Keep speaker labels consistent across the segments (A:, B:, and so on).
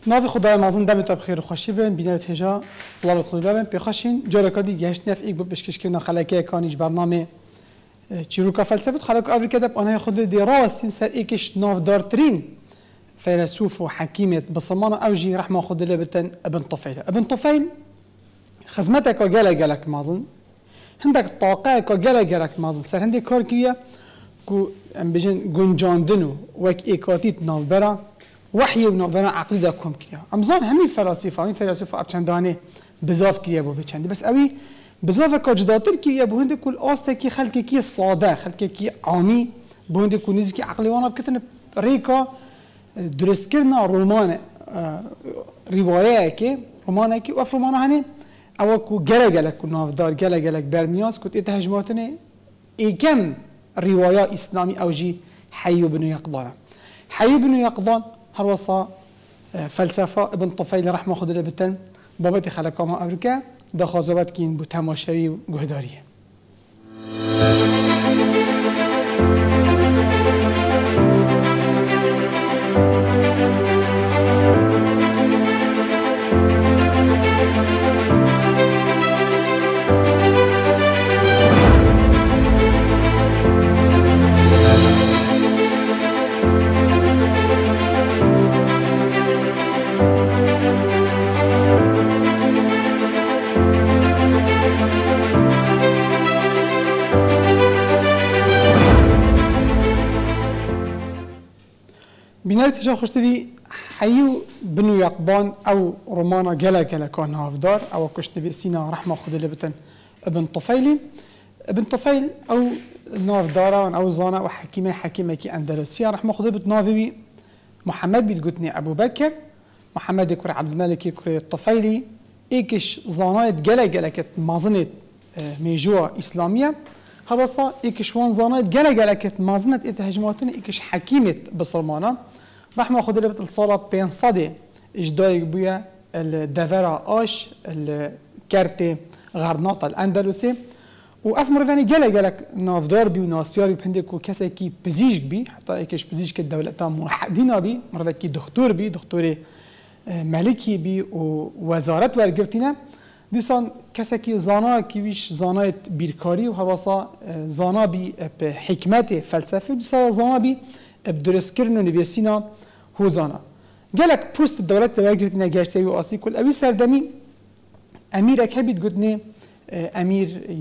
A: ناف خدای مازن دمت بخیر و خوشی بین بینرت هجا صلوات خدا بین بخشین جارا کدی گشت نف یک بشکش که نخلاقی کانیج برنامه چیروکا فلسفه خلاق آمریکا دب آنها خود دیراستین سر یکش نافدارترین فیلسوف و حکیمت بسمان اوجی رحمه خود لبتن ابن طفیل. ابن طفیل خدمتك جلك مازن هندك طاقة جلك مازن سر هندي كار كريا كو ام بيجن جنجاندنو وك ايكاتيت نافبرا وحي ونافبرا عقيدة كم كريا امزان همي فلاسفة ابچندانه بزاف كريا بو چندي بس اوي بزاف كاجداتر كريا بو هندي كل آستكي خلقكي صاده خلقكي عامي بو هندي كل نزكي عقلي وانا بكتن ريكا درست كرنا رومان روايه كي رومانه كي وف رومانه هني او کو گله کو نافدار گله برنیاز کت اتهاجماتنه ایکم روایا اسلامی اوجی حي بن يقظان. حي بن يقظان هروصا فلسفه ابن طفیل رحمه خدا لبتن بابت خلقام امریکا دخازوات کین بو تماشایی و گهداریه. بینرت هجا خوشتوی حیو بنو یقظان او رومانا گله کان هافدار او کشتوی سینا رحمه خدا لبتن ابن طفیلی. ابن طفیل او نافدارا او زانا و حکیمه کی اندلسیه رحمه خدا لبت نافوی محمد بيت قتني ابو بكر محمد كري عبد الملك كري الطفيلي ايكش زانايت جلا كت مازنت ميجوا اسلاميه هبصا ايكش وان زانايت جلا كت مازنت اتهاجماتن ايكش حكيمه بصرمانه رحمه خدا لبت الصلاه بين صدي اجدايق بويا الدفرا اش الكارتي غرناطه الاندلسي و مرفاني جلا نافدار بي وناسيار بهندكو كسا كي بزيجك بي حتى ايكش بزيجك الدولة تام موحدين بي مرفا كي دكتور بي دكتور ملكي بي ووزارة ورقبتنا ديسان كسا كي زانا كيويش زانايت بيركاري وهواسا زانا بي بحكمة فلسفة ديسان زانا بي بدرسكرن ونبيسينا هو زانا جالك بوست الدولة ورقبتنا جاشتاوي واسي كل اوي سردمي اميرك هبيت قدني امير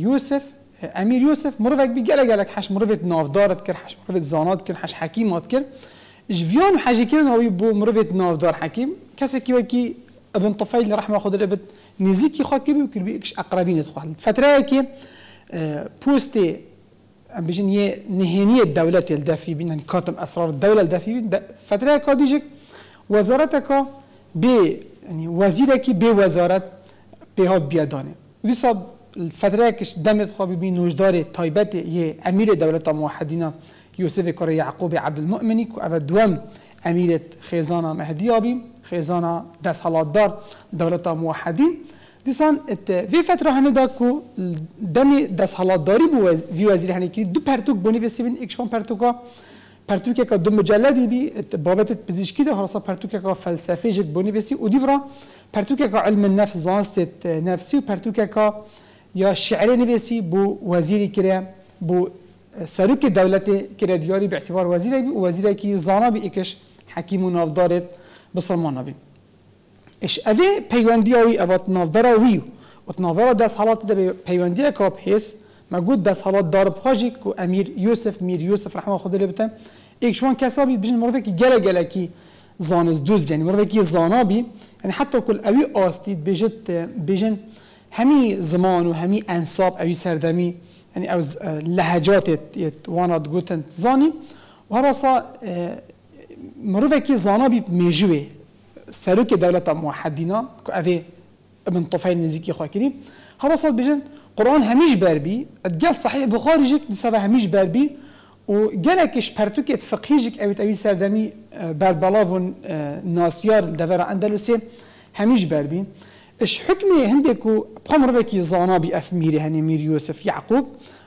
A: يوسف مرفق بي جالك حش مرفت نافدارت كر حش مرفت زانات كر حش حكيمات كر جفيان حاجه كر ناوي بو مرفت نافدار حكيم كسكي وكي ابن طفيل رحمه خدا لبت نزيكي خاكبي وكل بيكش اقربين تخوال الفتره كي بوستي بيجن يه نهنيه الدوله الدافي بين يعني كاتم اسرار الدوله الدافي فتره كاديجك وزارتك ب يعني وزيرك بوزاره بهاد بيدانه ودي الفتره كش دمت خوابي بين وجدار تايبت يه امير دوله موحدين يوسف كري يعقوب عبد المؤمن كو دوام اميره خيزانه مهديابي خيزانه دس دار دوله موحدين ديسان في فتره هندا كو دني دس داري بو في وزير هنيكي دو پرتوك بوني بسيبن اكشون پرتوكا كا دو مجلدي بي بابت بزيشكي ده هرسا پرتوكا فلسفه جد بوني بسي وديفرا پرتوكا علم النفس زانست نفسي و پرتوكا یا شعر نویسی بو وزیری کرده بو سروک دولت کرده دیاری به اعتبار وزیری بی و وزیری که زانا بی اکش حکیم و نافدارت بسلمان بی اش اوه پیوندی آوی اوات نافبرا ویو و نافبرا دست حالات ده پیوندی کاب هست مگود دست حالات دار بخاجی که امیر یوسف رحمه خدا لبتن ایکشوان کسا بی بجن مرفه که گله کی زانز دوز یعنی مرفه که زانا بی یعنی حتی کل اوی آستید بجن همي زمان وهمي انصاب او سردمي يعني او لهجات وانا تقولن زاني وهرصا مروفكي زانا بي ميجوي سلوك دولة موحدين كأفي ابن طفيل نزيكي خاكري هرصا بيجن قرآن هميش باربي اتقال صحيح بخاري جيك بسبب هميش باربي وقالكش برتوك اتفقهيجك او سردمي بربلاف ناسيار الدفرة اندلسي هميش باربي اش حكمي هندكو بخمر بكي زانا بأف ميري هني مير يوسف يعقوب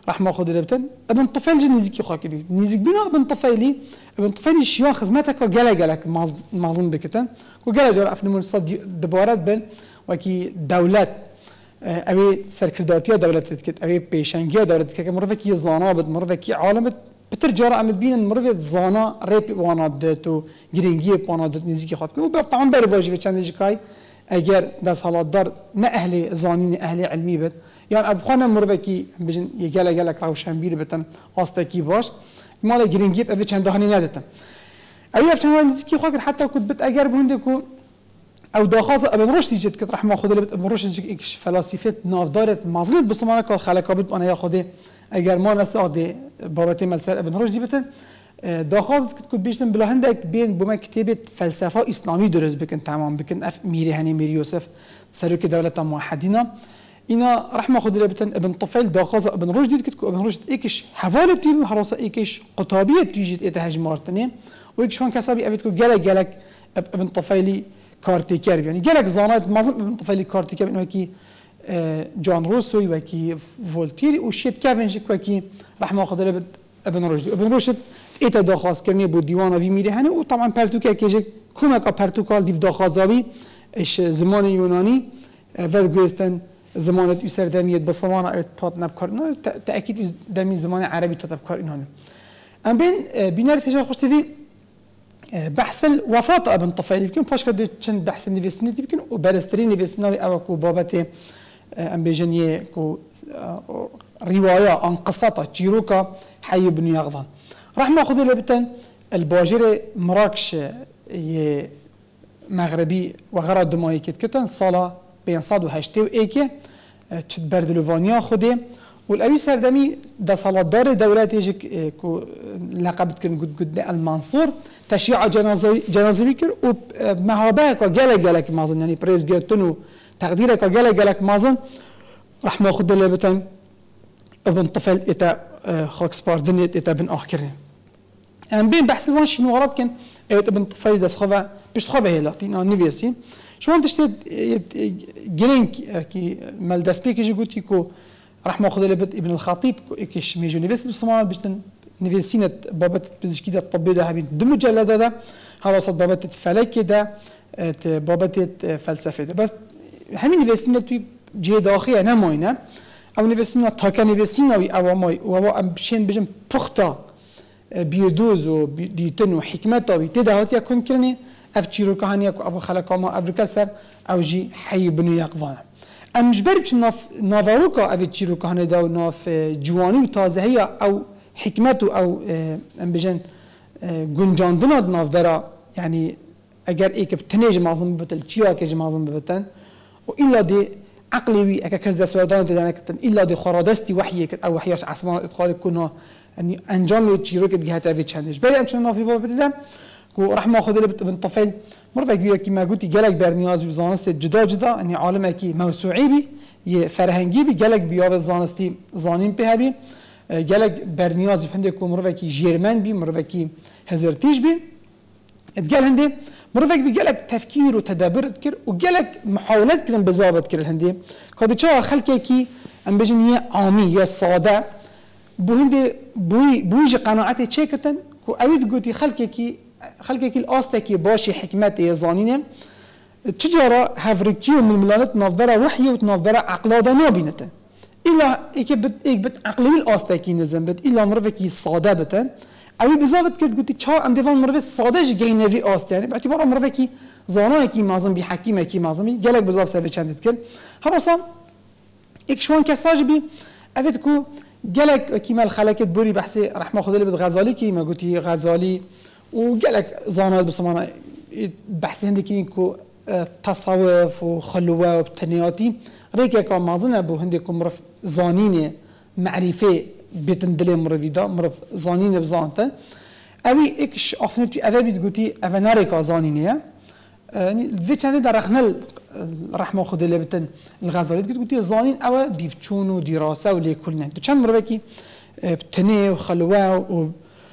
A: رحمه خدا لبتن ابن طفيل جن نزيكي خاكي بي نزيك بينا ابن طفيلي شيان خدمتك جلا جلك معظم بكتن وجلا جرا افنمون صد دبارات بن وكي دولات ابي سركرداتيه دولت كت ابي بيشنجيه دولت كت مرفكي زانا بد مرفكي عالم بترجع عمد بين مرفك زانا ريب وانا تو جرينجيه وانا نزيكي خاطك وطبعا برواجي چند جكاي اگر دست حالات دار نه اهل زانین اهل علمی بد یعنی ابخانه مربکی بجن یگله گله روشن بیر بتن آستکی باش مال گرینگیب ابی چند دهانی ندتن اوی افچند نزدیکی خواهد حتی کد بت اگر بونده کو او داخاز ابن رشد جد کت رحمه خدا لبت ابن رشد جد ایکش فلاسفه نافدارت مازنت بسمانه که خلقا بید آنها خوده اگر ما نساده بابت ملسر ابن رشد بتن داخاز کد بیشتن بلا هندک بین بوم کتاب فلسفه اسلامی درست بکن تمام بکن اف میری هنی میری یوسف سروک دولت موحدینا اینا رحمه خدا لبتن ابن طفيل داخاز ابن رشد کد ابن رشد ایکش حوالتی و حراسه ایکش قطابیت تیجید اتهاج مارتنه و ایکش فان کسابی ابد کو گلک ابن طفيلي کارتیکر یعنی گلک زانات مازن ابن طفيلي کارتیکر اینو کی جان روسوی و کی ولتيري و شیت کاونج و کی رحمه خدا لبت ابن رشد ایت داخواست کردنی بود دیوان وی میره هنه و طبعا پرتوکه که کمک پرتوکال دیو داخوازاوی اش زمان یونانی ولگوستن زمانت یسر دمیت بسلمان ارتباط نبکار نه تأکید دمی زمان عربی تطبکار اینها ام بین بینار تجار خوش تفی بحث الوفاة ابن طفيلي يمكن باش كده چند بحث نویسنی يمكن و برسترین نویسنی او کو بابت ام بيجنيه کو روايه عن قصته تشيروكا حي بن يغضان رحمه خدا لبتن الباجر مراكش مغربي وغرا دماي كتن صاله بين صاد وهشتي وايكي تشد بردلوفانيا خدي والابي سردمي ده صلاه دار دولات يجي كو لقب كن قد المنصور تشيع جنازوي كر ومهابك وجلك مازن يعني بريز جيتنو تقديرك وجلك مازن رحمه خدا لبتن ابن طفيل اتا خاكس باردنيت اتا بن اخرين ام بين بحث الوان شنو غرب كان ابن طفيل داس خوا باش تخوا هي لاتينا نيفيسي شو انت شتي جرينك كي مال داس بيك يجي قلت كو رحمه خدا لبت ابن الخطيب كيش ميجو نيفيس بالصومال باش نيفيسينه بابت بزكيده الطبي ده هبين دم مجلد ده هذا صد بابت فلك ده بابت فلسفه ده بس همين نيفيسينه جي داخلي انا موينه او نویسینا تاکن نویسیناوی اوامای و ام بشین بجم پختا بیردوز و دیتن و حکمت آوی تدهاتی اکن کرنی اف چیرو کهانی اکو او خلقا ما افریکا سر او جی حی بنو یقوانه ام مجبری بچ نافاروکا او چیرو کهانی دا و ناف جوانی و تازهی او حکمت و او ام بجن گنجاندنا ناف برا یعنی اگر ایک بتنیج مازم ببتل چیا که مازم ببتن و ایلا دی عقلي وي اكاكز داس ودان تدانكتن الا دي خرادستي وحيك او وحياش عصمان ادخال كنا يعني انجام تشيروك جهات في تشالنج بري امشنا في باب بدل ورحمه خذ ابن طفيل مره كبيره كما قلت جالك برنياز بزانست جدا اني عالم اكي موسوعي بي فرهنگي بي جالك بياب زانستي زانين بهبي جالك برنياز فندكم مره كي جيرمان بي مره كي هزرتيج بي اتقال هندي مرفق بيجلك تفكير وتدابر كر وجلك محاولات كلام بزابط كر الهندي قد تشا خلقي كي ام بجنيه عامي يا ساده بوهندي بويجي قناعتي تشيكتن كو اويد قلتي خلقي كي الاستكي باشي حكمتي زانينه تجاره هافريكيو من ملانات نافدرا وحي وتنافدرا عقلاده نابينتن الا ايك بت عقلي الاستكي نزم بت الا مرفقي ساده بتن اوی بزاوت کرد گویی چه ام دیوان مروه ساده جگه نوی آست یعنی باعتبار مروه کی زانای کی مازن بی حکیم کی مازن گلک بزاف سر چندت کرد هر اصلا اکشوان کساج بی اوید کو گلک کی مال خلقت بوری بحث رحمه خدا لبد غزالی کی ما گویی غزالی و گلک زانات بسمانه بحث هندی کی کو تصوف و خلوه و تنیاتی ریک که مازن ابو هندی کو مرف زانینه معرفه بيتن دلي مرفيدا مرف زانين بزانتا اوي اكش افنتي اذا بتقولي افناريكا زانينيه يعني في كان درخنا الرحمه خد اللي بتن الغزالات قلتي زانين او بيفتشون ودراسه ولي كلنا كان مرفكي بتني وخلوه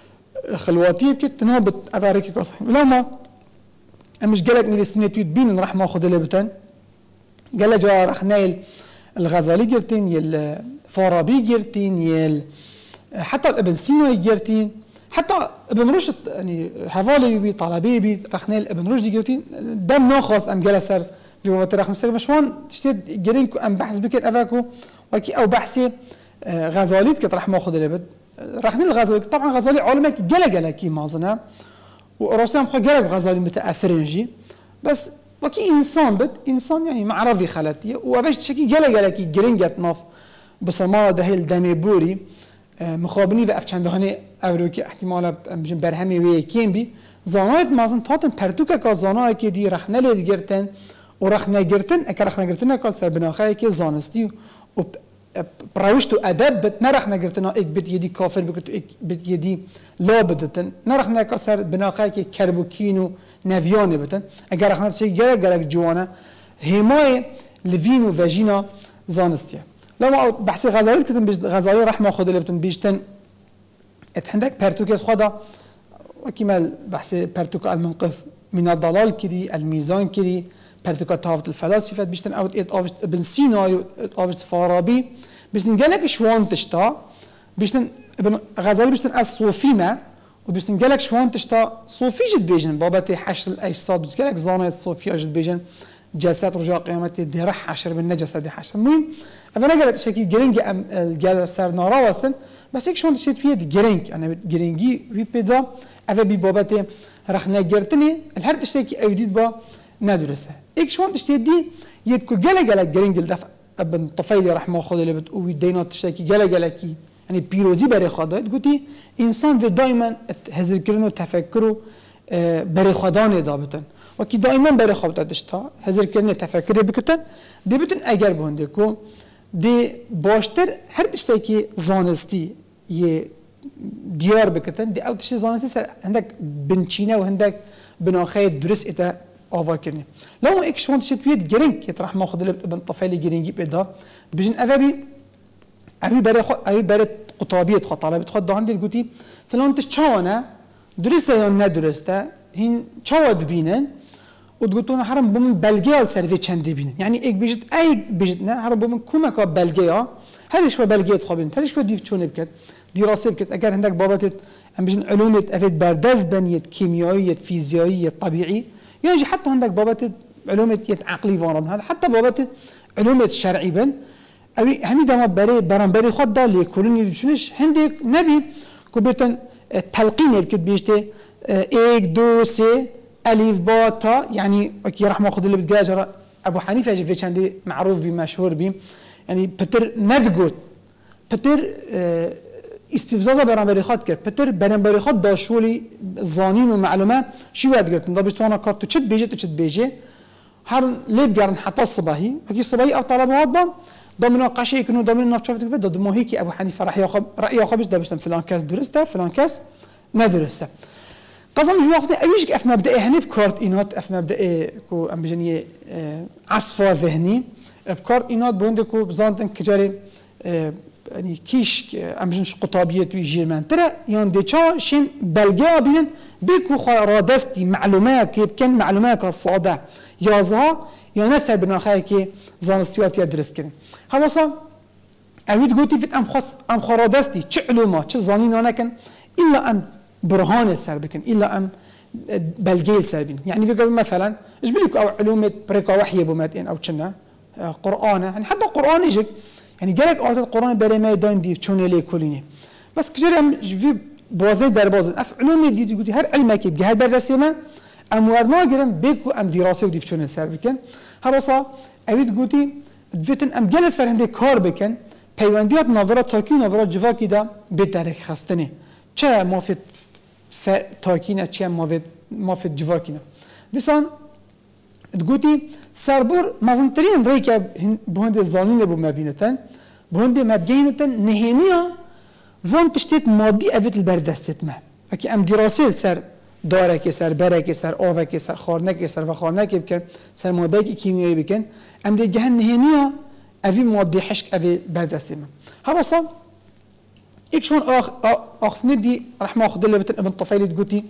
A: وخلواتي كتنابت افاريكا صحيح لما مش قالك نبي سنتي بين الرحمه خد اللي بتن قال جا رخنايل الغزالي جرتين يل فارابي جرتين يل حتى ابن سينا جرتين حتى ابن رشد يعني حوالي بي طلبي بي رخنال ابن رشد جرتين دم ناخذ ام جلسر في وقت رخن سر مشوان تشتد جرينكو ام بحث بكر افاكو وكي او بحثي غزالي كت راح ماخذ لبد رخنال الغزالي طبعا غزالي علمك جلا كي مازنا ورسام خو جلا غزالي متاثرين جي بس وكي انسان بد انسان يعني معرضي خلاتي وباش تشكي جلا كي جرينجت ناف بصمارة دهيل دمي بوري مخابني و افچند هنه اوروکی احتمالا برهمی وی کیم بی زانایت مازن تاتن پرتوکا کا زانای که دی رخنه لید گرتن و رخنه گرتن اکر رخنه گرتن اکال سر بناخه که زانستی و پروشت و ادب بد نرخنه گرتن ایک بد یدی کافر بکت و ایک بد یدی لا بدتن نرخنه اکال سر بناخه که کربوکین و نویانه بتن اگر رخنه چه گرگ جوانه همای لوین و وجینا زانستیه لما بحث غزالي كتن غزالي رحمه خود اللي بتن بيجتن اتحندك بارتوكي خدا وكمال بحث بارتوكا المنقذ من الضلال كدي الميزان كدي بارتوكا تافت الفلاسفه بيجتن او ابن سينا او فارابي بيجتن قالك شوان تشتا بيجتن ابن غزالي بيجتن الصوفيمه وبيجتن قالك شوان تشتا صوفي جد بيجن بابتي حشر الاجساد بيجتن قالك زانه صوفيا جد بيجن جسد رجاء قيامتي دي رح حشر من نجسة دي حشر المهم أنا قلت شكل جرينج الجال سر نارا وستن بس هيك شلون تشيت بيد جرينج أنا جرينجي في بيدا أبى ببابته رح نجرتني الهرد تشتكي أوديد با ندرسه هيك شلون تشتيت دي يدكو جال جرينج الدفع ابن طفيلي رحمه الله اللي بتقوي دينا تشتكي جال كي يعني بيروزي بري خدايت قلتي إنسان في دائما هزر كرنو تفكروا بري خدانه دابتن وكي دائما بري خبطة دشتا هزر كرنه تفكري بكتن دي بتن اگر بهندكو دي باشتر هر تشتكي زانستي يه ديار بكتن دي او تشتي زانستي سر عندك بنشينه وعندك بناخي درس اتا آوا كرنه لو ايك شوان تشت بيد جرينج يطرح ماخذ ابن طفيلي جرينجي بيدا بجن ابي بري قطابيه طلبه خد عندي قلتي فلان تشانا درسته یا ندرسته هين چاود بينن وتقولون حرام بمن بلجيا السيرفي چندي بينن يعني ايك بيجت اي بيجتنا حرام بمن كومكا بلجيا هل شو بلجيا تخابين هل شو ديف چونه بكت دراسه بكت اگر عندك بابات ام بيجن علوم افيد بردز بنيه كيميائيه فيزيائيه طبيعي يجي حتى عندك بابات علوم عقلي وارم هذا حتى بابات علوم شرعي بن ابي همي دما بري خد دالي كلني شنش عندك نبي كوبتن تلقين بكت بيجتي ايك دو سي الف با تا يعني اكي رحمه خد اللي بتجاجر ابو حنيفه جي فيشاندي معروف بمشهور بي يعني بتر نذقوت بتر استفزازه برانبري خد كر بتر برانبري خد داشولي زانين ومعلومات شو واد قلت ده بيستوانا كات تشد بيجي هر ليب قرن حتى الصباحي اكي الصباحي او طلب وضم ضمن قشي يكونوا ضمن نفشفت كده ضد مو هيك ابو حنيفه راح ياخذ رايه خبز ده بس فلان كاس درسته فلان كاس ما درسته قصدي في وقت ايش اف مبدئي هني بكارت اينات اف مبدئي كو ام بجنيه عصفه ذهني بكارت اينات بوندكو بزانتن كجاري يعني كيش ام بجنش قطابيه ويجيرمان ترى يان دي تشا شين بلغا بين بيكو رادستي معلومات كيف كان معلومات الصاده يازها يا ناس بناخاي كي زانستيات يدرس كرين هواسا اويد قلتي في ام خرادستي تش علومات تش زانين انا كان الا ام برهان سر بكن الا ام بلجيل سابين يعني بيقول مثلا ايش بليك او علوم بريكا وحي بوماتين او كنا قران يعني حتى القران يجي يعني قالك اوت القران بري ما داين دي شلون لي كلني بس كجري في بوازي درباز اف علوم دي قلتي هر علمك بجهاد بردسيما ام ورنا جرم بيكو ام دراسه ودي شلون سر بكن هرصا اويد قلتي دفتن ام جلس سر عندي كار بكن پیوندیات نظرات تاکی نظرات جواکی دا به تاریخ خستنه چه مافد تاکینه چه مافد جواکینه دیسان تقولي سربور مازنترين ريكا بهند الظالمين ابو مبينتن بهند مبينتن نهينيا فون تشتيت مادي افت البردستت ما اكي ام دراسه سر دارك سر برك سر اوفك سر خارنك سر وخارنك بكن سر مادي كيميائي بكن ام دي جهن نهينيا افي مادي حشك افي بردستت ما هبصا ايك شلون اخذني دي رحمه اخذ اللي ابن طفيلي تقولي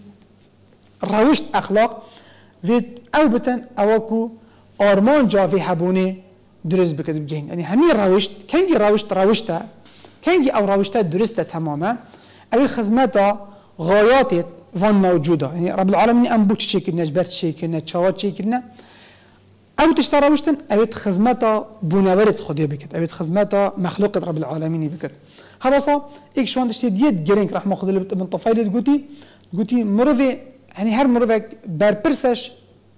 A: روشت اخلاق فيت او بتن اوكو ارمان جا في حبوني درست بکد بگین یعنی همین روشت کنگی روشته کنگی او روشته درسته تماما اوی خدمت غایات وان موجوده یعنی رب العالمین ام بو چی کرنه جبر چی کرنه چاوات چی کرنه او تشتا روشتن اوید خدمت بونورت خودی بکد اوید خدمت مخلوق رب العالمین بکد هراسا ایک شوان دشتی دیت گرینگ رحمه خدا ابن طفیل گوتی مروی یعنی هر مروی برپرسش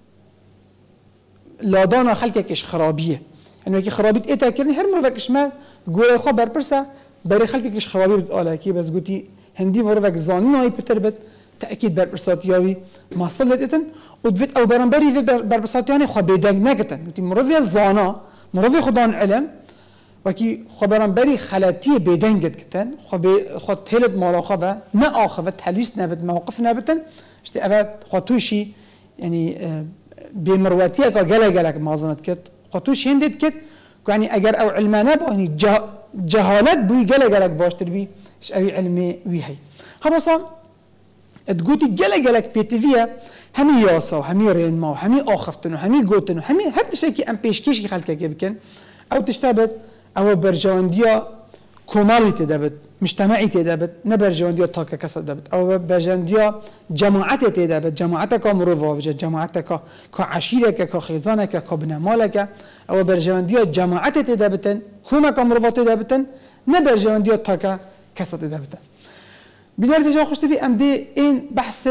A: لادانا خلقکش خرابیه یعنی وقتی خرابیت ایتا کرنی هر مروی کش ما گوی خو برپرسه برای خلقکش خرابی بد آلا کی بس گوتی هندی مروی زانی نایی پتر بد تأكيد بربرساتياوي ما صلتن ودفت او برنبري في بربرساتياني خو بيدنگ نگتن گوتی مروی زانا مروی خدان علم وكي خبرنبري خلاتيه بيدنگت كتن خو تهلت مالا خو نه آخه تلويس نبت موقف نبتن اشتي ابد خطوشي يعني بمرواتيه كا جلك مازنت كت خطوش هندت كت يعني اگر او علمانه يعني جهالت بوي جلك باشتر بي اش اوي علمي وي هي هبصا تقولي جلك بيتفيا همي ياسا وهمي رينما وهمي آخفتن وهمي قوتن وهمي هر شيء كي ام بيشكيش خلقك بكن او تشتبت او برجوانديا كومالي تدبت مجتمعي تدبت نبرجوانديا تاكا كسر دبت او برجوانديا جماعتي تدبت جماعتك مروفا جماعتك كعشيرك كخيزانك كبنمالك او برجوانديا جماعتي تدبتن كومك مروفا تدبتن نبرجوانديا تاكا كسر دبتن بدار تجاه خوشت في ام دي این بحث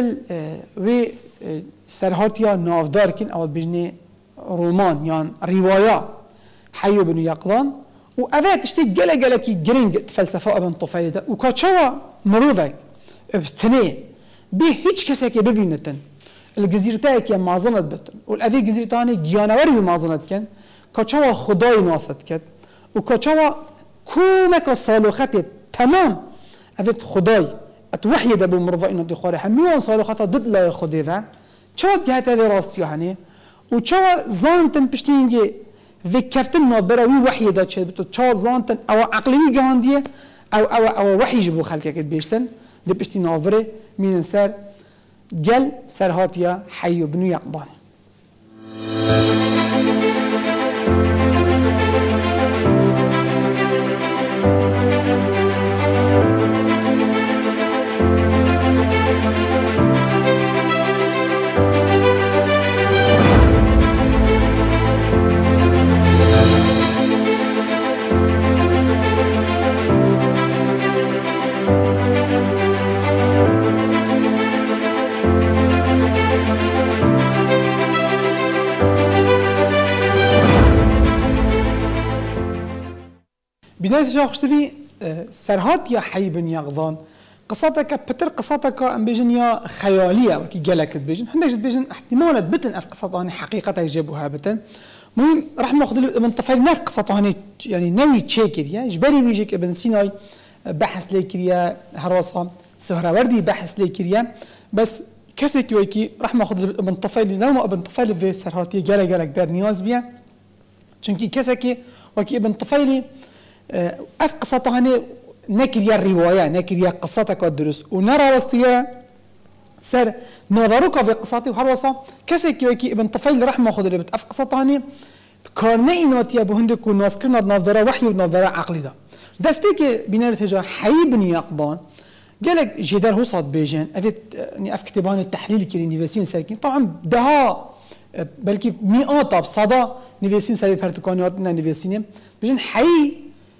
A: و سرهاتیا نافدار کن اول بجنه رومان یان روایا حیو بن یقظان و اوه تشتی گله کی گرینگ فلسفه ابن طفیل ده و کچوا مروفک ابتنه به هیچ کسی که ببینتن الجزیرتای که مازنت بتن و الاوی جزیرتانی گیانوری مازنت کن کچوا خدای ناست کد و کچوا کومک صالوخت تمام اوید خدای اتوحي دبو مرضى انه دخول حميون صاروا خطا ضد لا خديفا شو جهت هذه راستي يعني وشو زانتن بشتينجي في كفتن ما براوي وحي دا شو شو زانتن او عقلي جانديه او وحي جبو خلقك بيشتن دي بشتي نافري من سر جل سرهاتيا حي بن يقظان بداية جاء خشتفي سرهات يا حي بن يقظان قصتك بتر قصتك ام بيجن يا خياليه وكي جلك بيجن حندك بيجن احتمالات بتن اف قصتاني حقيقه يجيبوها بتن مهم راح ناخذ ابن طفيل نف قصتاني يعني نوي تشيكر يا جبري بيجيك ابن سيناي بحث ليكريا هراسه سهروردي بحث ليكريا بس كسك ويكي راح ناخذ ابن طفيل نوم ابن طفيل في سرهاتي جلك بير نياز بيا چونكي كسكي وكي ابن طفيلي اف قصتاني نكريا الروايه نكريا قصتك والدروس ونرى وسطيا سر نظرك في قصتي وحروسه كسك يوكي ابن طفيل رحمه خذ اللي اف قصتاني كارني ناتيا بهندك وناس كنا نظره وحي ونظره عقلي ده دس بيك بينار تجا حي بن يقظان قالك جدار هو صاد بيجان افت يعني اف كتبان التحليل كي نيفاسين ساكن طبعا دها بلكي مئات اب صدا نيفاسين ساي برتكانياتنا نيفاسين بيجان حي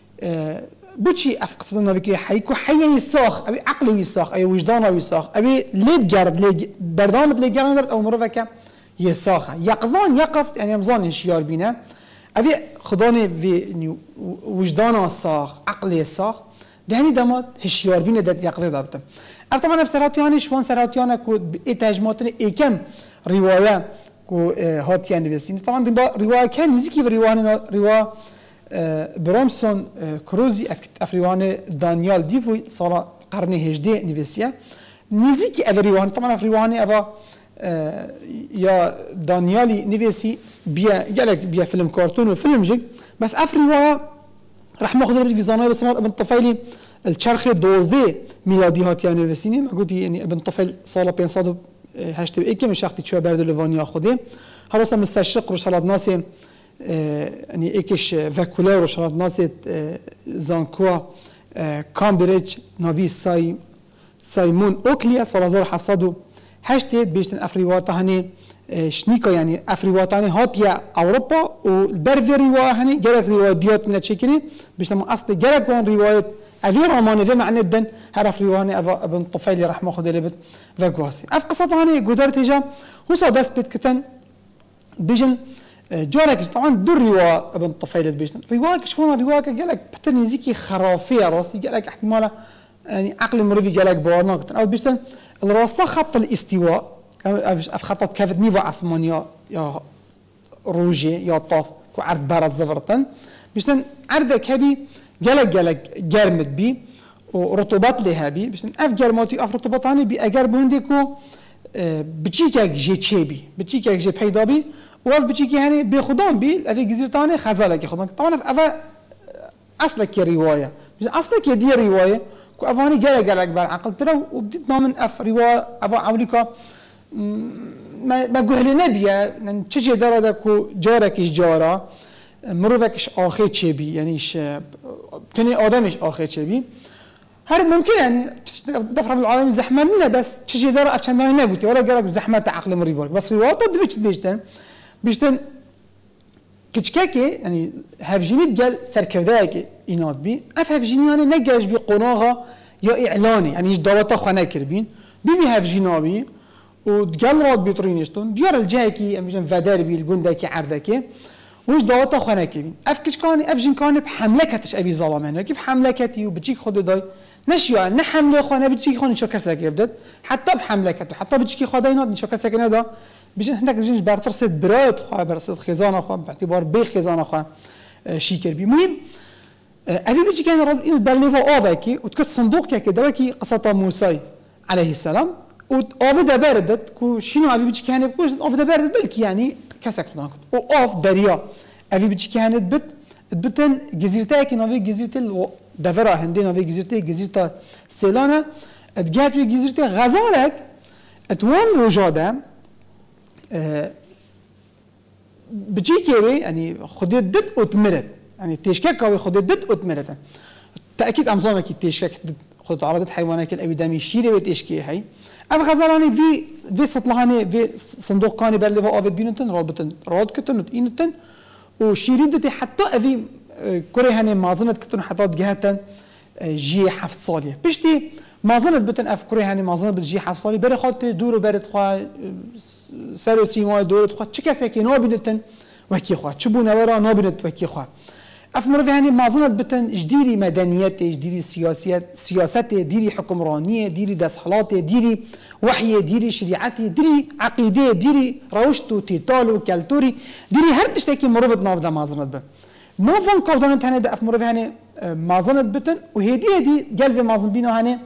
A: بوشي أفقصنا بكي حيكو حي يساخ أبي عقلي يساخ أبي وجدانه يساخ أبي ليد جرد برنامج ليد جرد أو مرة يساخ يقظان يقظ يعني مزان انشيار بينا أبي خداني في وجدانه صاخ عقلي يساخ دهني دمات هشيار بينا دت يقظي دابتم طبعا نفس سراتياني شوان سراتيانا كو إتهاجماتني إيكم رواية كو هاتيان بيستين طبعا رواية كان نزيكي رواية برامسون کروزی افریوان دانیال دیوی سال قرن 18 نویسیه نزدیکی افریوان طبعا افریوانی اوا یا دانیالی نویسی بیا فیلم کارتون و فیلم جگ بس افریوان رحمه خدا بدی ویزانای بس ابن طفیلی الچرخ 12 میلادی هاتیان نویسینی مگودی یعنی ابن طفیل سال 581 من شخصی چه برد لوانیا خوده هر مستشرق رسالت ناس يعني ايكش فاكولار وشرط ناسيت زانكوا كامبريدج نافي سايمون اوكليا سال 1708 بيشتن افريوات هني شنيكا يعني افريوات هني هاتيا اوروبا والبرفي روايه هني جالك روايه ديوت نتشكني بيشتن اصل جالك وان روايه افي رومان في معنى الدن هرف روايه ابن طفيلي رحمه خد لبت فاكواسي اف قصه هني قدرت هجا هو صادس بيت كتن بيجن جارك طبعا دور روايه ابن طفيلي بيجن روايه شلون روايه قالك بتني زيكي خرافيه راسي قالك احتمال يعني عقل مريفي قالك بورنا كتن او بيجن الراسطه خط الاستواء خطط كافت نيفو عثمانيا يا روجي يا طاف وعرض بارد زفرتن بيجن عرضك هبي قالك جرمت بي ورطوبات لها بي بيجن اف جرماتي اف رطوباتاني بي اگر بوندكو بتشيكك جي تشيبي بتشيكك جي بيدا بي واف بتشيكي يعني بخدام بي افي جزيرتاني خزالك خدام طبعا افا اصلك روايه اصلك دي روايه كو افاني قالك بالعقل ترى وبديت نامن اف روايه ابا عوليكا ما قهلي نبيا تشي درجه كو جارك جارا مروفكش اخي تشيبي يعني تاني ادمش اخي تشيبي هذا ممكن يعني دفع العالم زحمه لنا بس تشي درجه عشان ما نبوتي ولا قالك زحمه عقل مريبورك بس روايه ضد بيشتن كتشكاكي يعني هافجينيت قال سركوداكي يناد بي اف هافجيني يعني نجاش بقناغه يا اعلاني يعني دعوته خنا كربين بيبي هافجينابي وقال راد بيطرينيشتون ديار الجاكي امجن فادربي الجندكي عردكي وش دعوته خنا كربين اف كتشكاني افجين كان بحملكتش ابي ظلمان كيف حملكتي وبتجيك خد داي نشيا نحمله خنا بتجيك خن شو كسك يبدت حتى بحملكته حتى بتجيك خداينات شو كسك هذا بيجي هناك جينش بارترسيت براد خا برسيت خزانه خا باعتبار بي خزانه خا شيكر بي مهم ابي بيجي كان رد انه بالليفا اوفاكي وتكت صندوق كي دواكي قصه موسى عليه السلام واوفدا باردت كو شنو ابي بيجي كان بكوش اوفدا باردت بلكي يعني كسك هناك اوف دريا ابي بيجي كانت بتن جزيرتك نوفي جزيره دفرا هندي نوفي جزيره سيلانا اتجات في جزيره غزالك اتوان وجاده بتجيكي يعني خديت دد اتمرت يعني تيشكك او خديت دد اتمرت تاكيد امزانك تيشكك خدت عرضت حيوانات الابي دامي شيره وتشكي هي اف غزالاني في سطلهاني في صندوق كاني باللي هو افيد بينتن رابطن راد كتن وتينتن وشيريدتي حتى افي كوري هاني مازنت كتن حتى جهتن جي حفظ صاليه بشتي ما ظنت بتن افكري يعني ما ظنت بتجي حفصالي بري خاطر دور برد خوا سر سيما دور خوا تشكا كي نو بنتن وكي خوا تشبونا ورا نو بنت وكي خوا افمر يعني ما ظنت بتن جديري مدنيات جديري سياسات ديري حكمرانيه ديري دسحلات ديري وحي ديري شريعتي ديري عقيده ديري روشتو تيتالو كالتوري ديري هر تشتكي مرفض نافذه ما ظنت بتن مو فون كودنت هنا ده افمر يعني ما ظنت بتن وهدي قال في ما ظن بينا هنا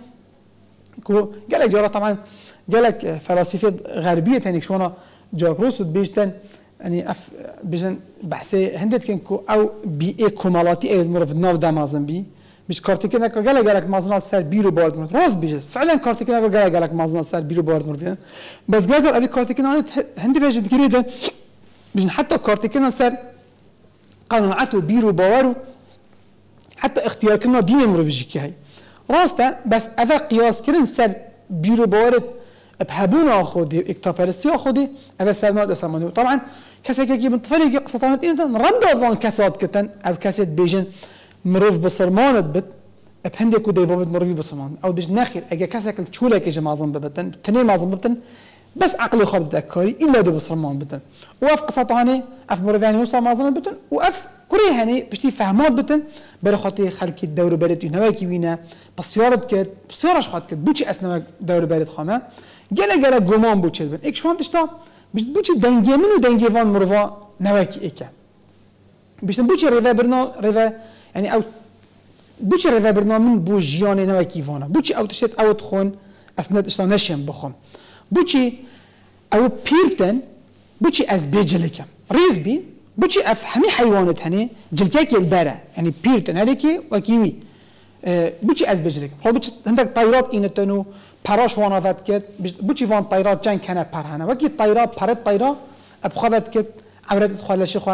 A: قالك جارة طبعا قالك فلاسفة غربية يعني شونا جاكروس بيجتن يعني بيجن بحثي هندت كنكو او بيئة كمالاتي اي المرف ناف دا مازن بي مش كارتيكنا قالك مازن سر بيرو بارد مرف راس بيجت فعلا كارتيكنا قالك مازن سر بيرو بارد مرف بس قالك ابي كارتيكنا هندي فيجت كريدا بيجن حتى كارتيكنا سر قناعته بيرو باورو حتى اختيار كنا دين مرف جيكي هاي راسته بس افا قياس كرن سر بيرو بارد بحبونا اخودي اكتافرستي اخودي افا سرناد اسماني طبعا كسك كي من طفلي قصتانت انت رد فان كسات كتن او كاسيت بيجن مروف بصرمانت بت بهندي كو دي بابت مروفي بصرمان او بيج ناخر اجا كاسك تشولا كي جمازن ببتن تني مازن ببتن بس عقلي خرب تذكري الا دو بصرمان بتن واف قصتاني اف مروفاني وصا مازن بتن واف كوري هني بشتي فهمات بتن برخاتي خلكي الدور برد نواكي وينا بسيارت كت بسيارش خات كت بوشي اسنا دور برد خامه جلا غومان بوشي بن اك شوان تشتا بوشي دنجي منو دنجي فان مرفا نواكي ايكا بيش بوشي ريفا برنا ريفا يعني او بوشي ريفا برنا من بوجيان نواكي فانا بوشي او تشت او تخون اثناء اشتا نشم بخم بوشي او بيرتن بوشي از بيجلكم ريزبي بوشي افهمي حيوانات هني جلكاكي البارع يعني بيرتن هذيكي وكيوي بوشي از بيجلك هو بوشي عندك طيارات اينتنو باراش وانا فات كت بوشي فان طيارات جان كان بارهنا وكي طياره بارت طياره ابخوات كت عبرت تدخل شيخه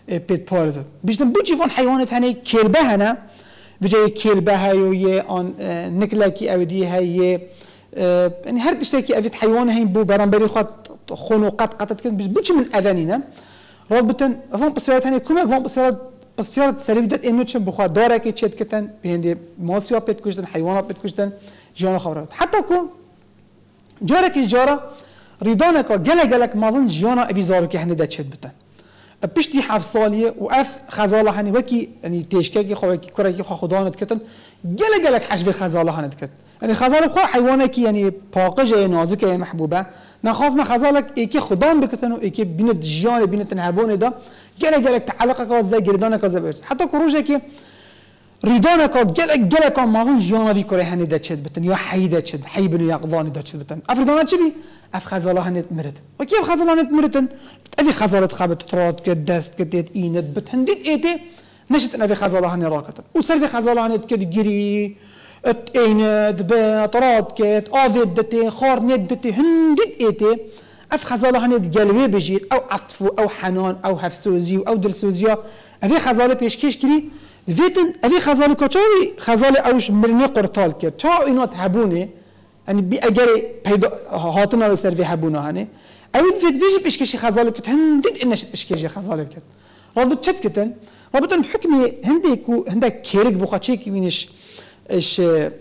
A: بيت بارزت بيشتن بوجي فون حيوانات هني كلبه هنا بجاي كلبه هاي آن نكلاكي أودي هاي يعني هر تشتكي أفيد حيوان هاي بو برانبري خات خونو قطت كده بوجي من أذانينا رابطن فون بسيارات هني كم فون بسيارات سريفدت إنوتشن بخوا دارك يشد كتن بهندي ماسيا بيت كشتن حيوانات بيت كشتن جانا خبرات حتى كم جارك الجارة ريدانك جلك مازن جانا أبي زارك هني ده شد بتن بشتي حف صالية وأف خزالة هني وكي يعني تيشكي خوكي كركي خدانت كتن جلك حشف خزالة هني كت يعني خزالة خو حيوانك يعني باقجة نازكة محبوبة نخاص ما خزالك إيكي خدان بكتن وإيكي بين الجيان بين النهبون ده جلك تعلقك وزدا جردانك وزبرت حتى كروجك ريدانك جلك مازن جانا في كره هني ده شد بتن يا حي ده شد حي بنو يقضان ده شد بتن أفردانا شبي أف خزالة هني تمرت وكيف خزالة هني تمرتن أبي خزالة خابت تراد كد دست كديت إينت بتهنديت إيتي نشت أنا في خزالة هني راكتن وصار في خزالة هني كد جري إينت بتراد كد آفيد دتي خارنيت دتي هنديت إيتي أف خزالة هني جلوي بجيت أو عطف أو حنان أو هفسوزي أو دلسوزيا أبي خزالة بيشكيش كري فيتن أبي خزالة كتشوي خزالة أوش مرني قرطال كد تشاو إنات هبوني يعني بأجري بيدا هاتنا ويصير في هبونا هني أول فيش بيشكيش خزالة كت هنديت إنش بيشكيش خزالة كت رابط شت كتن رابطن بحكمي هندك كيرك بخاتشيك مينش إيش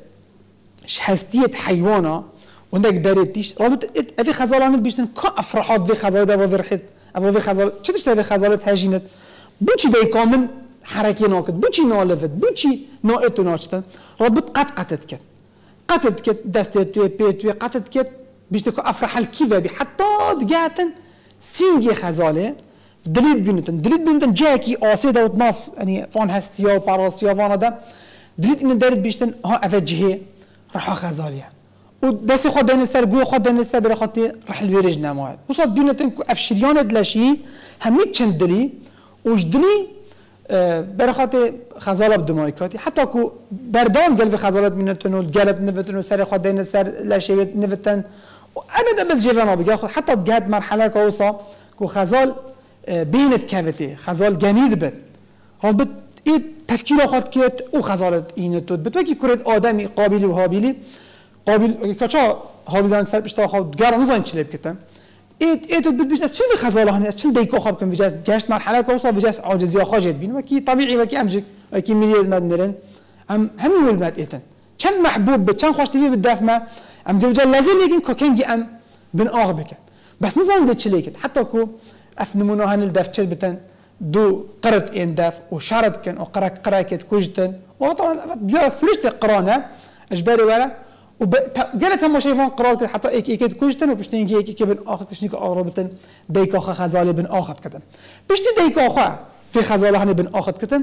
A: حستية حيوانة وهندك برديش رابط أبي خزالة هند بيشتن كأفرحات في خزالة ده وفرحت أبو في خزالة شتش ده في خزالة هاجينت بوشي ده كامل حركة ناقد بوشي نالفت بوشي ناقد وناشتن رابط قطت كت قتلت كت دستت بيت قتلت كت بيشتكو أفرح الكيفة بي حتى دقاتن سينجي خزالة دليل بينتن جاكي آسيدا وطناف يعني فان هستيا وباراسيا فانا دا دليل إن دارت بيشتن ها أفجهي رحا خزالية ودسي خود دينستر قوي خود دينستر برخاتي رح الويرج نامواد وصاد بينتن أفشريانة دلاشي هميت چند دلي وش دلي برخات خزالة بدمايكاتي حتى كو بردان قلب خزالات منتنو الجالت نفتنو سر خدين سر لاشيت نفتن وأبدا بتجيبنا بيجا حتى تجاد مرحلة كوسا كو خزال بينت كافتي خزال جنيد بد ربط إيه تفكير خد كيت وخزالت إينتود بتوكي كرد آدمي قابلي وهابيلي قابل كشا هابيلان سر بشتا خد جار نزان چلب كتم إيه تود بيجاس شو في خزالة هني شو ديكو خاب كم بيجاس جاشت مرحلة كوسا بيجاس عاجزية خاجت بين وكي طبيعي وكي أمجك وكي مليون مدنرن هم ولمات إيتن كان محبوب كان خوش تبي بالدافع ما دوجا لازم لكن كوكينجي بن بك بس نظام ده شليكت حتى كو أفنمونو هن الدافع بتن دو قرط إن داف وشارد كان قراكت كوجتن وطبعا جالس ليش قرانا إجباري ولا وقالت هم شايفون قرارك حتى إيكيد كوجتن وبشتينجي إيكي بن آخر كشنيك أغربتن ديك آخر خزالة بن آخر كتن بشتي ديك آخر في خزالة هني بن آخر كتن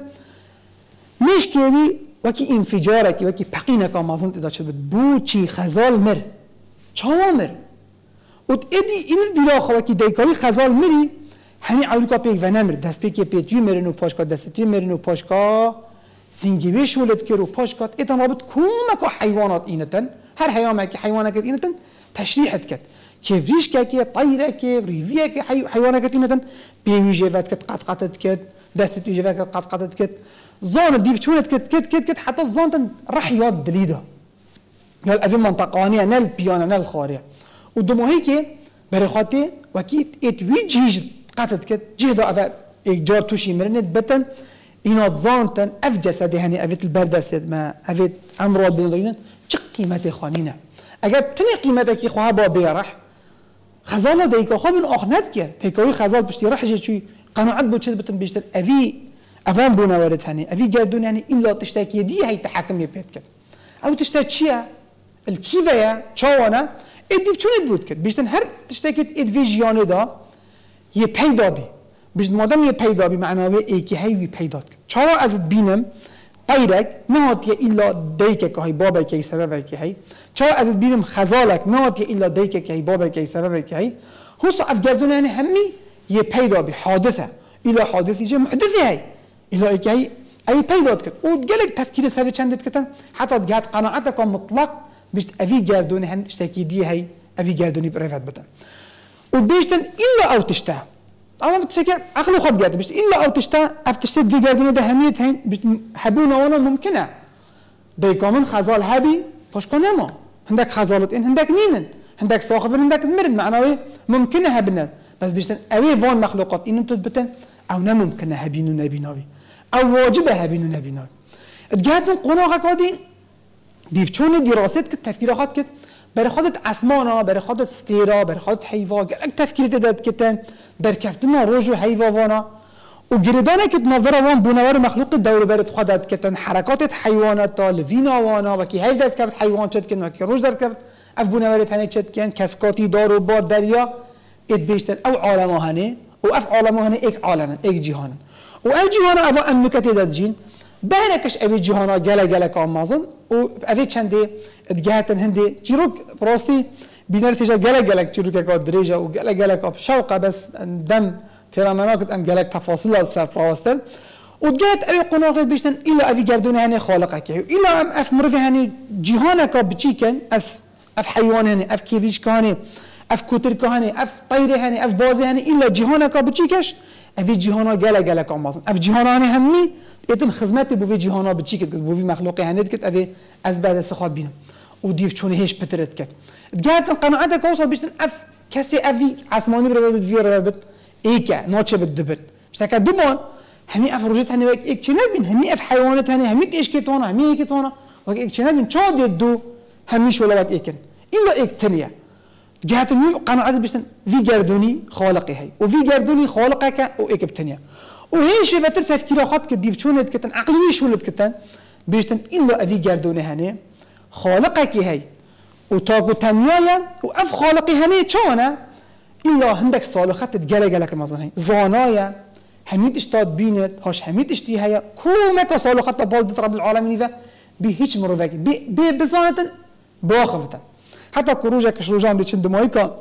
A: مش كذي وكي انفجارك وكي بقينك ما ظنت إذا شبت بوشي خزال مر شامر وتأدي إن البلاخة وكي ديكالي خزال مري هني علوكا بيك ونمر دست بيك بيتوي مرنو باشكا دستوي مرنو باشكا سنجيبش ولد كيرو باشكا إتن رابط كومك حيوانات إنتن هر حيوانك إنتن تشريحت كت كيف ريش كي طيرة كيف ريفيا كي حيوانك إنتن بيوي جيفات كت قطقطت كت دستوي جيفات كت قطقطت كت زان ديف شولت كت حتى زانتن راح ياد دليده قال أفي منطقانية نال بيانا نال خارية ودمو هيك برخاتي وكيت اتويجيج قطت كت جهدا أفا إيجار توشي مرنت بتن إنات زانتن أف جسدي هني أفيت البردسد ما أفيت أمراض بندرين چه قيمتي خانينه أجر تني قيمتك يخوها بابيرح خزالة ديكا خوابن آخنات كه ديكاوي خزال بشتي راح جي قناعت بوشت بتن بيشتر أفهم بونا ورد هني أفي قادون يعني إلا تشتاكي دي هاي تحكم يبيت كد أو تشتاكيها الكيفية شوانا إدي بشون يبود كد بيشتن هر تشتاكي إدفيجياني دا يبيدا بي بيشتن مادام يبيدا بي معناه إيكي هاي يبيدات كد شوا أزد بينم غيرك نهاتي إلا ديكك هاي بابك هاي سببك هاي شوا أزد بينم خزالك نهاتي إلا ديكك هاي بابك هاي سببك هاي هوسو أفقادون يعني همي يبيدا بي حادثة إلا حادثة جاء محدثة هاي إلا إيكي أي بيدات كت وتجلك تفكير سبب شندت كتن حتى تجات قناعتك مطلق بيشت أفي جاردوني هن تشتكي دي هاي أفي جاردوني بريفات بتن وبيشتن إلا أو تشتها اما بتشكل عقل خد قاعد بس الا او تشتا افتشت في قاعدونه ده هميت هين بس حبونا وانا ممكنه ديكو من خزال هبي فاش كونما عندك خزالت ان عندك نينن عندك صاحب عندك مرد معنوي ممكنه هبنا بس بيشتن اوي فون مخلوقات ان تثبتن او نا ممكنه هبينو نبيناوي او واجبه هبينو نبيناوي اتجاهت القناعه كودي ديفشون دراسات كتفكيرات كت برای خودت اسمانا برای خودت استیرا برای خودت حیوا گرگ تفکیری داد کتن در کفتنا روجو حیوا وانا و گردانه کت نظر وان بنوار مخلوق دور برد خودت کتن حرکات حیوانات تا لوینا وانا و کی حیو در کفت حیوان چت کن و کی روج در کفت اف بنوار تنه چت کن کسکاتی دار و بار دریا ات بیشتر او عالمه هنه و اف عالمه هنه ایک عالمن ایک جهان و ای جهان اوا امنکت داد جین بهنكش أبي جهانا جلا كامازن وأبي چنده اتجاهتن هندي چیروک براستي بينار تيجا جلا چیروک كاد دريجا وجلا كاب شوقة بس دم ترى مناقد أم جلا تفاصيل السر براستن وجات أبي قناقد بيشتن إلا أبي جردون هني خالقك إلا أم أف مرفي هني جهانا كاب بتشيكن أف حيوان هني أف كيفيش كهني أف كوتر كهني أف طير هني أف بازي هني إلا جهانا كاب بتشيكش أبي جهانا جلا كامازن أف جهانا هني همي ایتن خدمتی بوی جهانا بچی کد بوی مخلوقی هنید کد اوی از بعد سخات بینم و دیف چونه هیچ پترت کد جاتن قناعت کوصل بیشتن اف کسی اوی عثمانی برای بد ویر بد ایکه ناچه بد دبت بشتاک دمان همی اف روجت هنی وقت ایک چنل بین همی اف حیوانات هنی همی ایش کتونا همی ایک کتونا وقت ایک چنل بین چاد دو همیش ولا وقت ایکن إلا ایک تنیه جهات المهم قناعت بیشتن وی گردونی خالقی هی و وی گردونی خالقه که و ایک بتنیه وهي شيء بتر تفكير خاط كديف شونت كتن عقلي شولت كتن بيشتن إلا أذي جردونه هني خالقك هي وتاقو تنيايا وأف خالقي هني شوانا إلا عندك صالحات تجلك المظنة زانايا هميت اشتاد بينت هاش هميت اشتي هيا كومك صالحات بالد رب العالمين ذا بهيج مروفك بزانة باخفة حتى كروجك شروجان دي چند مايكا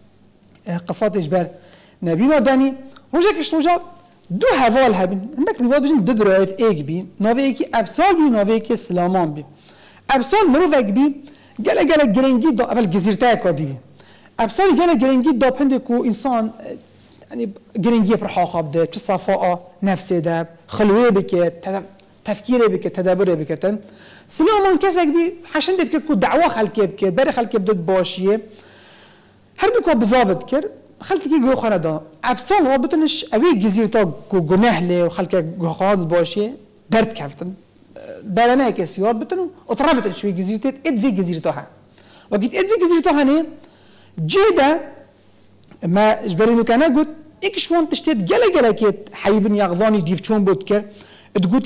A: قصات إجبار نبينا داني روجك شروجان دو حوال هبین عندك روایت بجن دو برایت ایک بین نوی کی ابسال بی نوی کی سلامان بی ابسال مروفک بی گله گرنگی دا اول گزیرتای کادی بی ابسال گله گرنگی دا پنده کو انسان يعني گرنگی پر حاقب ده چه صفاء نفسه ده خلوه بکت تفکیره بکت تدبره بکتن سلامان کسک بی حشن ده بکت کو دعوا خلقه بکت بری خلقه بدت باشیه هر دو که بزاوت کرد خلت کی گو خانه دا ابسال و بتنش اوی گزیرتا گناه لی و خلک گو خانه باشه درد کفتن بلنه کسیار بتنو اطرافت شوی گزیرتت ادوی گزیرتا ها وقت ادوی گزیرتا ها نه جیدا ما جبرینو کنه گود ایکش وان تشتید گله کت حیبن یغضانی دیف چون بود کر ادگوتی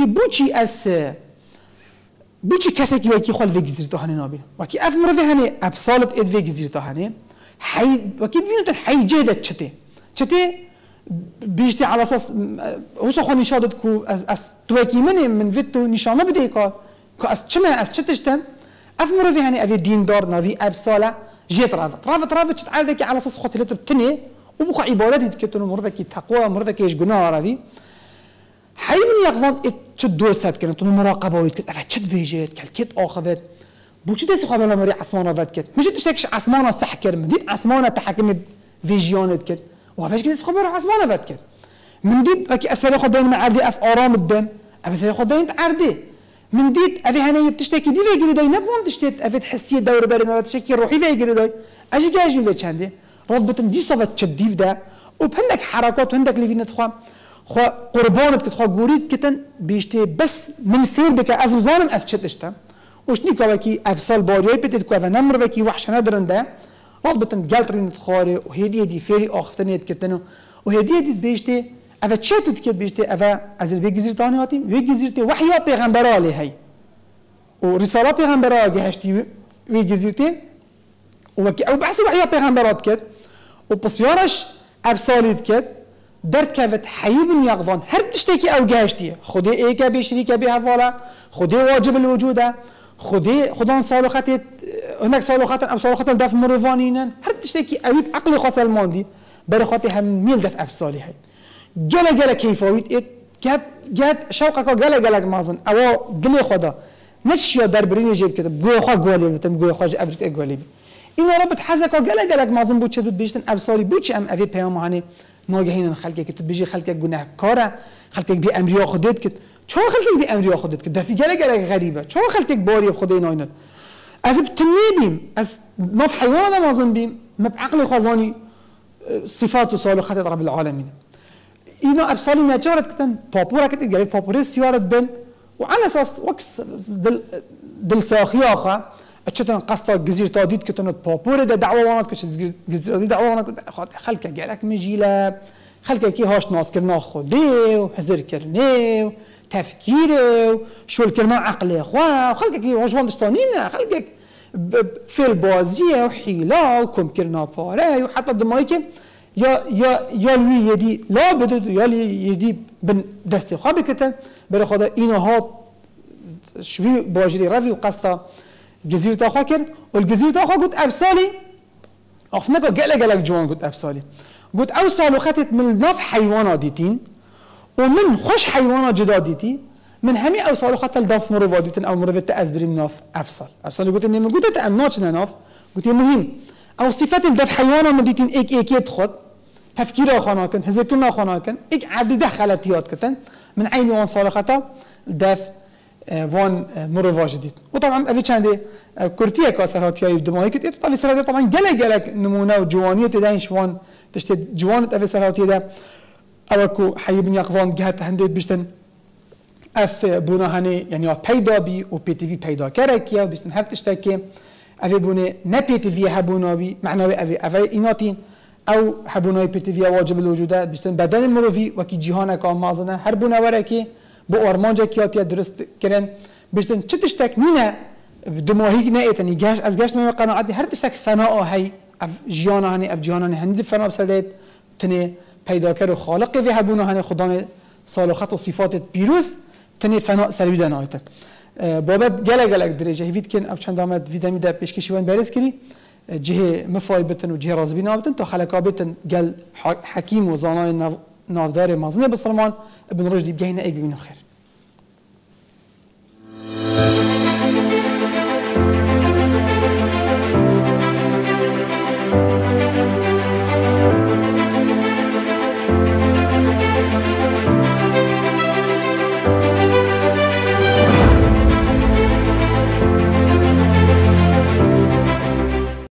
A: بوچی کسی کی وکی خال وی گزیرتا ها نه نابین وقتی اف مرفه هنه ابسالت ادوی گزیرتا ها نه حي وكيد فينو حي جيدة تشتي بيجتي على اساس وصخو نشادت كو اس توكي من فيتو نشانه بديكا كو اس چما اس چتشتم افمر في هني افي دين دار نافي ابساله جيت رافت تعالك على اساس خاطر تبتني وبخو عبادتي كتنو مرفكي تقوى مرفكي ايش غنا رافي حي من يقفون تشدو سات كانت مراقبه ويت افتشت بيجيت كلكيت اخذت بوچی دست خواب الامری اسمانا ود کرد میشه تشکش اسمانا صح کرد من دید اسمانا تحکم ویژیانت کرد و هفش که دست خواب اسمانا ود کرد من دید اکی اسئله خود داین معردی اس آرام الدم اسئله خود داین عردی من دید افی هنایی بتشتکی دی ویگری دای نبود تشتت افی تحسیه دور بری ما تشکی روحی ویگری دای اجی گاش میله چنده رابطن دی صفت چدیف ده و بهندک حرکات و هندک لیوینت خوام خو قربانت کت خو گورید کتن بیشته بس من فیر بک از مزانم از چتشتم وش نيكا وكي أفصال باريوي بتد كوفا نمر وكي وحش ندرن ده رابطن جالترين تخاري وهدي فيري آختنيت كتنو وهدي بيشتي أفا تشتت كت بيشتي أفا از الويجزير تاني هاتيم ويجزيرتي وحيا پیغمبر عليه هاي ورسالة پیغمبر جهشتي ويجزيرتي وكي أو بحث وحيا پیغمبرات كت وبصيارش أفصاليت كت درد كافت حيب يقضان هر تشتكي أو جهشتي خدي إيكا بشريكا بهوالا خدي واجب الوجوده خدان صالحات هناك صالحات أو صالحات الدف مروفانينا هر تشتكي أويت عقل خاص الماندي برخاتي هم ميل دف أفصالي هاي جلا كيف أويت جات شوقك جلا مازن أو دلي خدا نشيا دربريني جيب كده بقول خا قولي بتم بقول خا أبرك قولي إنه ربط حزك جلا مازن بوتش دود بيشتن أفصالي بوتش أم أبي بيام هاني ناگهین خلقی که تو بيجي خلقی گناهکاره خلقی بی امریا خودت کت چه خلقی بی امریا خودت کت دفی گله غریبه چه خلقی باری خدای ناینت از بتنبیم از ما في حيوان لازم بیم ما بعقل خزاني صفات وصالحات رب العالمين اینا ابصالي نجارت کتن پاپورا کت گلی پاپوره سیارت بن وعلى اساس وكس دل ساخياخه اتشتن قصتا جزير تاديد كتن بابور ده دعوه وانت كش جزير دي دعوه وانت خلك قالك مجيله خلك كي هاش ناس كرنا خدي وحزر كرني تفكيره شو الكرنا عقلي خوا خلك كي هاش واندستانين خلك في البازيه وحيله وكم كرنا باره وحتى دمايك يا لوي يدي لا بدو يا يدي بن دستي خا بكتن بري خدا اینا ها شوي باجري رفي وقصتا جزيرة أخا كن والجزيرة أخا قلت أبصالي أخفناك قلق جوان قلت أبصالي قلت أوصل وخطت من ناف حيوانات ديتين ومن خوش حيوانات جدا ديتي من همي أوصل وخطت الداف مروفاديتين أو مروفات أزبري من ناف أبصالي قلت إني من قلت تأمناتش ناف قلت مهم أو صفات الداف حيوانات من ديتين إيك يدخل تفكير أخانا كن هزكنا أخانا كن إيك عدي دخلتيات كتن من عيني وان صالحتا الداف وان مروفا جديد وطبعا ابي چنده كرتيه كاسراتياي دماغي كت طبعا سراتي طبعا قلق نمونه وجوانيه تدايش وان تشت جوانه ابي سراتي ده اوكو حي بن يقظان جهت هنديت بشتن اف بونهاني يعني پیدا بي و بي تي في پیدا كركيا بشتن هب تشتكي ابي بونه نا بي تي في هبونا بي معناه ابي ايناتين او هبوناي بي تي في واجب الوجود بشتن بدن المروفي وكي جهانك مازنه هر بونه وركي بو ارمانجا کیاتی درست کردن بشتن چه تشتک نینه دماغی نه ایتنی گاش از گاش نه قناعتی هر تشتک فناء هی اف جیانا هنی اف جیانا هنی فناء بسدید تنی پیدا کرد خالق وی هبونه هنی خدان صالحات و صفات پیروز تنی فناء سروی دن آیت بابت گله درجه هیوید کن اف چند آمد ویدمی ده پیشکشی وان برس کری جه مفای بتن و جه رازبی نابتن تا خلقا بتن گل حکیم و زانای نافدار مازنه بسلمان ابن رشدی بگهینه ایک ببینم خیر